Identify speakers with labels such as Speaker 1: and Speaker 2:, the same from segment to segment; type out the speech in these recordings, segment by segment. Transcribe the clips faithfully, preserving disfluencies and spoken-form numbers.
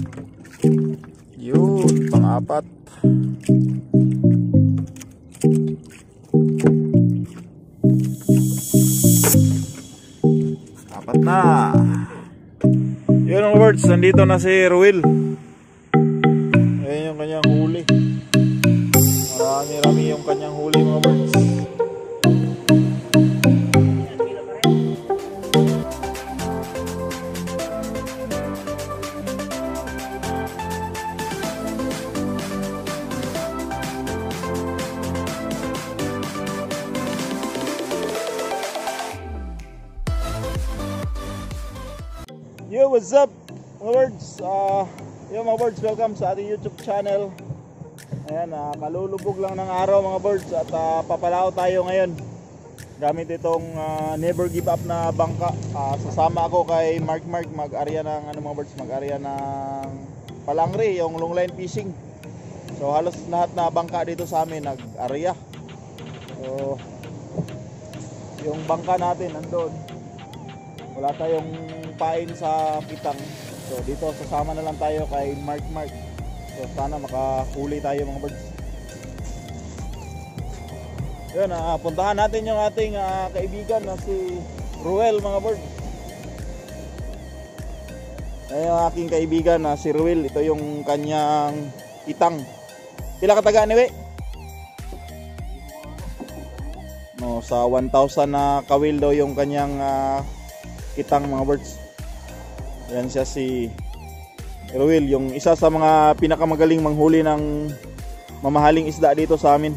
Speaker 1: Yun, pang-apat. Apat na. Yun mga birds, nandito na si Ruel. Ayan yung kanyang huli. Marami-rami yung kanyang huli mga birds. Yo, what's up mga birds? Uh, yo mga birds, welcome sa ating YouTube channel. Ayan, uh, kalulubog lang ng araw mga birds. At uh, papalao tayo ngayon gamit itong uh, never give up na bangka. uh, Sasama ako kay Mark Mark mag-arya ng ano mga birds, mag-arya ng palangre, yung long line fishing. So halos lahat na bangka dito sa amin nag-arya. So yung bangka natin nandun, wala tayong pain sa kitang. So dito sasama na lang tayo kay Mark Mark. So sana makahuli tayo mga birds. Yun, uh, puntahan natin yung ating uh, kaibigan na si Ruel mga birds. Ayan yung aking kaibigan na si Ruel. Ito yung kanyang kitang. Pila kataga ni we? No, sa one thousand na kawil daw yung kanyang uh, kitang mga birds. Yan siya si Ruel, yung isa sa mga pinakamagaling manghuli ng mamahaling isda dito sa amin.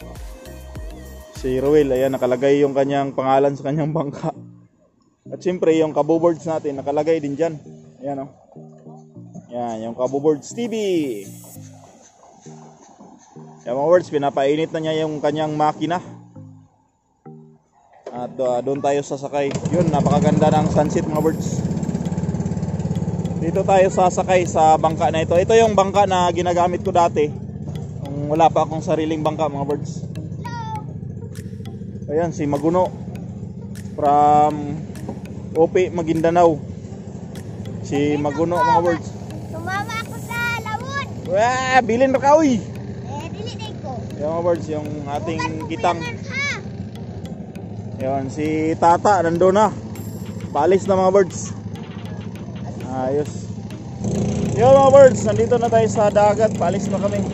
Speaker 1: Si Ruel, ayan nakalagay yung kanyang pangalan sa kanyang bangka. At siyempre yung kabuboards natin nakalagay din dyan. Ayan o. Yan, yung kabuboards T V. Yan mga birds, pinapainit na niya yung kanyang makina. At uh, doon tayo sasakay. Yun, napakaganda ng sunset mga birds. Dito tayo sasakay sa bangka na ito. Ito yung bangka na ginagamit ko dati kung wala pa akong sariling bangka mga birds. Ayan si Maguno from O P Maguindanao. Si Maguno mga birds.
Speaker 2: Sumama ako sa lawon.
Speaker 1: Wah, bilin ra ka uy.
Speaker 2: Eh, dili din ko.
Speaker 1: Yung mga birds, yung ating kitang. Yan, si Tata nandun na. Paalis na mga birds. Ayos. Yo mga birds, nandito na tayo sa dagat. Paalis na kami.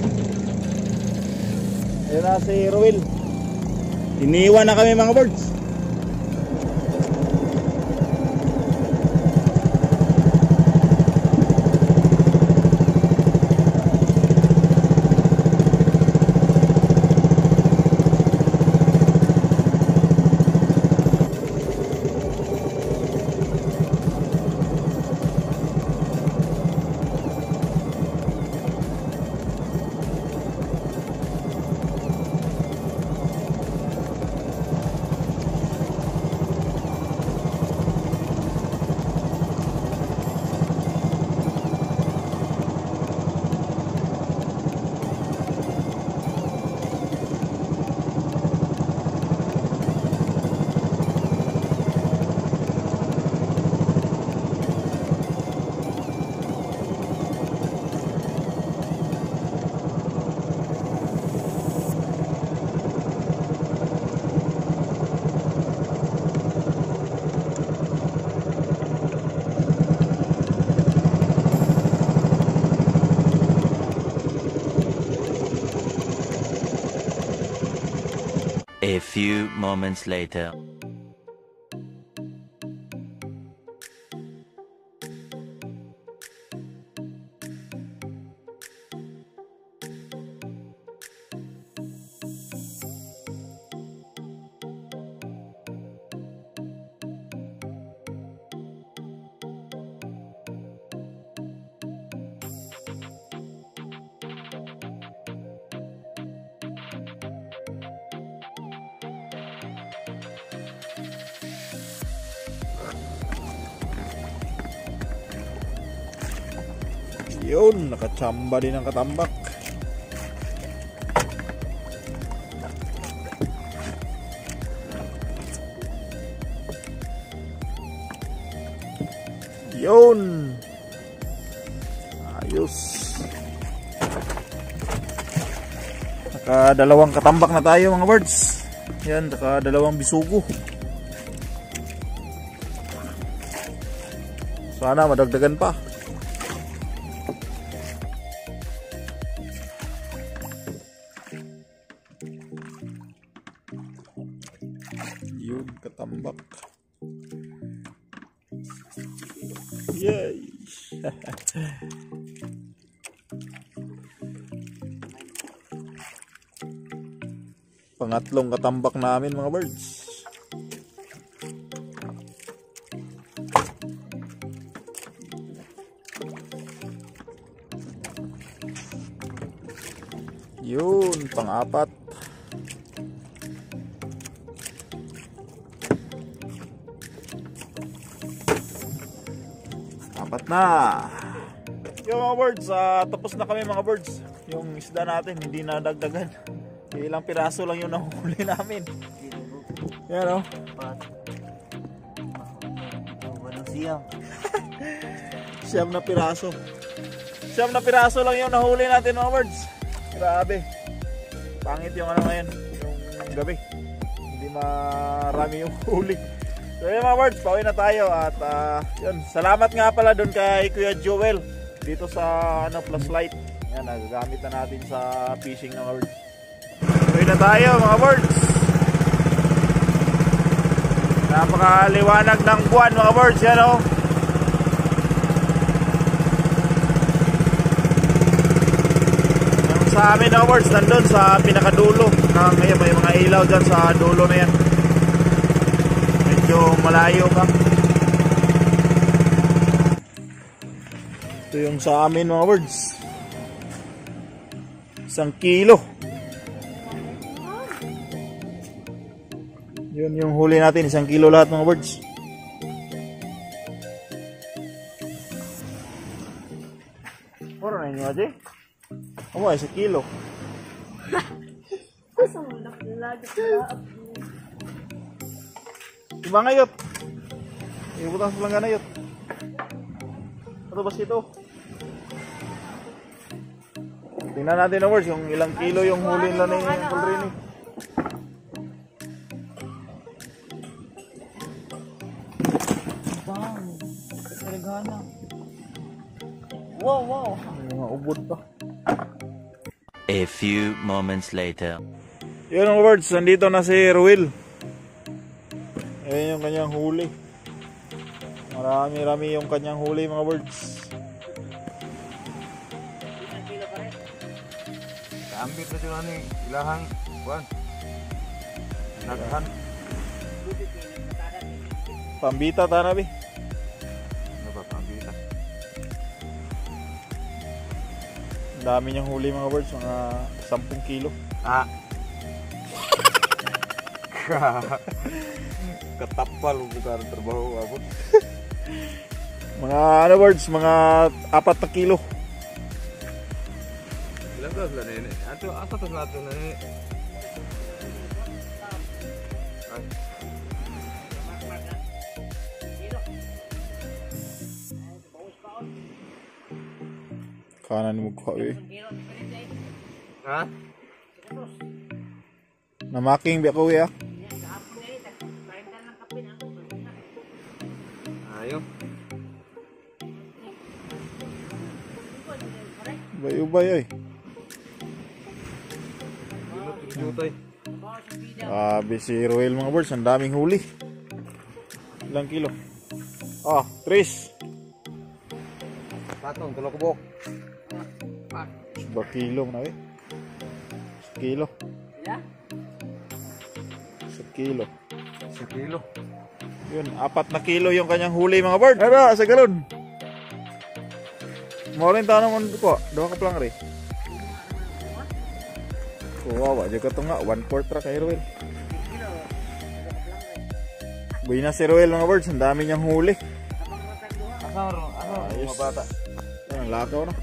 Speaker 1: Ayun na si Ruel. Iniwan na kami mga birds.
Speaker 3: A few moments later.
Speaker 1: Yun, nakachamba din ang katambak. Yun. Ayos. Nakadalawang katambak na tayo mga birds. Yan, nakadalawang bisugo. Sana madagdagan pa. Yun, katambak. Yay! Pangatlong katambak namin mga birds. Yun, pang-apat. Apat na. Yung mga birds, uh, tapos na kami mga birds. Yung isda natin, hindi na dagdagan. Ilang piraso lang yung nahuli namin. Yan o. Siyam. Siyam na piraso. Siyam na piraso lang yung nahuli natin mga birds. Grabe. Pangit yung ano ngayon, yung gabi. Hindi marami yung huli. So yun mga birds, pauwi na tayo at uh, yun. Salamat nga pala doon kay Kuya Joel dito sa ano, Plus Light. Yan, nagagamit na natin sa fishing mga birds. Pauwi na tayo mga birds. Napakaliwanag ng buwan mga birds, yan o. Sa amin mga birds, nandun sa pinakadulo. Ngayon may mga ilaw dyan sa dulo na yan. Medyo malayo pa. Ito yung sa amin mga birds. Isang kilo. Yun yung huli natin, isang kilo lahat mga birds. Puro na inyo aja. Oh, ay, sa kilo. Diba ngayot? Ibutang sa langga ngayot. Ano ba ito? Tingnan natin na words, yung ilang kilo yung huli nila ni Uncle Rini. Wow, wow. May mga ubod pa.
Speaker 3: A few moments later.
Speaker 1: Yun mga birds, nandito na si Ruel. Ayan yung kanyang huli. Marami-rami yung kanyang huli mga birds.
Speaker 4: Kaambit na sila ni ilahang buwan. Naghan.
Speaker 1: Pambita tanabi.
Speaker 4: Ano ba pambita?
Speaker 1: Dami niyang huli mga birds, mga sampung kilo.
Speaker 4: Ah. Katapal bukan trabaho abot.
Speaker 1: Mga ano birds, mga apat na kilo.
Speaker 4: Ilang gas lah ni? Ato asa to nato na ni?
Speaker 1: Kanan mo ko eh.
Speaker 4: Ha?
Speaker 1: Namaking biya ko ya.
Speaker 4: Ayo.
Speaker 1: Ubay-ubay ay.
Speaker 4: Jutay.
Speaker 1: Grabe si Ruel mga birds, ang daming huli. Ilang kilo? Ah, tres.
Speaker 4: Patong tulo ko bok.
Speaker 1: Ba kilo na eh. Sa kilo. Sa kilo.
Speaker 4: Sa kilo.
Speaker 1: Yun, apat na kilo yung kanyang huli mga bird. Ano, sa galon. Mauling tanong mo ko, doon ka plang rin. Kawawa, dyan ka ito nga, one fourth ra kay Ruel. Buhay na si Ruel mga birds, ang dami niyang huli.
Speaker 4: Ano, ano,
Speaker 1: mga bata. Yan, ang lakaw na.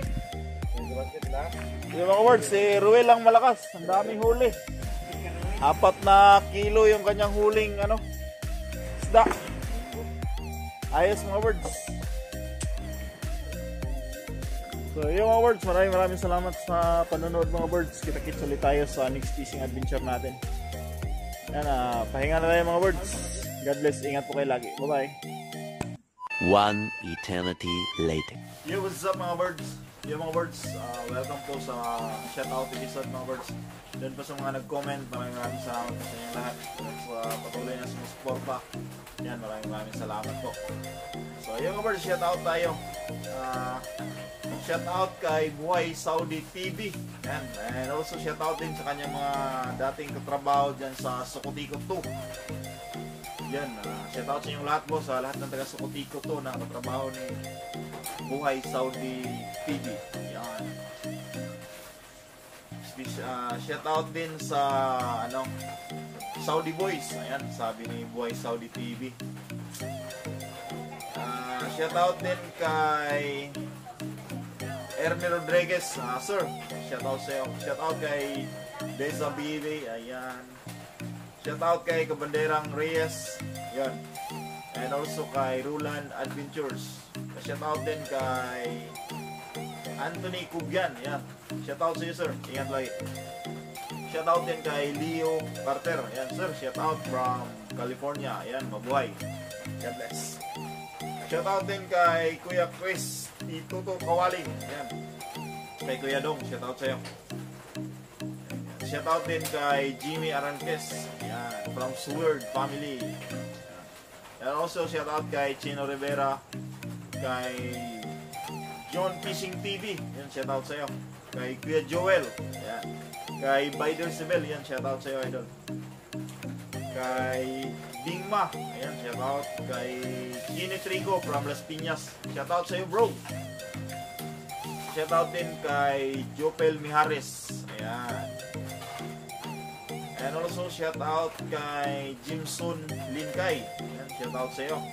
Speaker 1: Yung mga birds, si Ruel ang malakas, ang daming huli. Apat na kilo yung kanyang huling, ano, isda. Ayos mga birds. So yung mga birds, maraming maraming salamat sa panonood mga birds. Kita-kits ulit tayo sa next fishing adventure natin. Yan, uh, pahinga na tayo mga birds. God bless, ingat po kayo lagi. Bye bye.
Speaker 3: One eternity later.
Speaker 1: Yo, what's up mga birds? Yo mga birds, uh, welcome po sa shoutout episode mga birds. Doon po sa mga nag-comment, maraming maraming salamat po sa inyo lahat. Sa uh, patuloy na sumusuporta. Yan, maraming maraming salamat po. So yo mga birds, shoutout tayo. Uh, shoutout kay Buhay Saudi T V. Yan, and also shoutout din sa kanyang mga dating katrabaho dyan sa Sukutiko two. Yan, uh, shoutout sa inyong lahat po, sa lahat ng taga Sukutiko two na katrabaho ni Buhay Saudi T V. Yan. Uh, shoutout din sa ano Saudi Boys. Ayan, sabi ni Buhay Saudi T V. Uh, shoutout din kay Ernie Rodriguez. Uh, sir, shoutout sa iyo. Shoutout kay Deza B B. Ayan. Shoutout kay Kabanderang Reyes. Yan. And also kay Rulan Adventures. Shoutout din kay Anthony Cubyan. Yan. Shoutout sa iyo, sir. Ingat lagi. Shoutout din kay Leo Carter. Yan, sir. Shoutout from California. Yan, mabuhay. God bless. Shoutout din kay Kuya Chris Ituto Kawaling. Yan. Kay Kuya Dong. Shoutout sa iyo. Shoutout din kay Jimmy Aranquez. Yan. From Sword Family. And also shoutout kay Chino Rivera, kay John Fishing T V, yan, shoutout sa iyo. Kay Kuya Joel, yan. Kay Bider Sibel, yan, shoutout sa iyo, idol. Kay Dingma, yan, shoutout. Kay Kenneth Rico from Las Piñas, shoutout sa iyo, bro. Shoutout din kay Jopel Mijares, ayan. And also shout out kay Jimson Linkay. Yan, shout out sa iyo.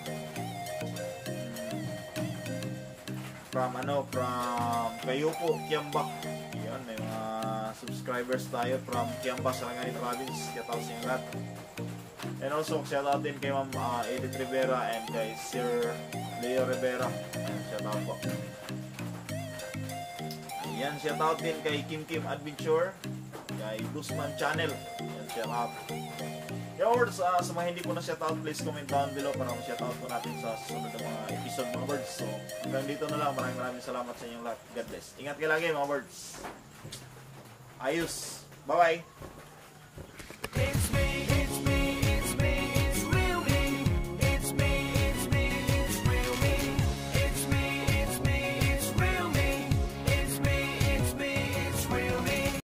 Speaker 1: From ano, from Kayupo, Kiamba. Yan, may mga subscribers tayo from Kiamba, Sarangani Province. Shout out sa inyo lahat. And also shout out din kay Ma'am uh, Edith Rivera and kay Sir Leo Rivera. Yan, shout out po. Yan, shout out din kay Kim Kim Adventure, kay Guzman Channel. Yan, shout out. Yo, words, uh, sa mga hindi po na shout out, please comment down below para ma-shout out po natin sa susunod na mga episode mga birds. So, hanggang dito na lang. Maraming maraming salamat sa inyong lahat. God bless. Ingat kayo lagi mga birds. Ayos. Bye-bye.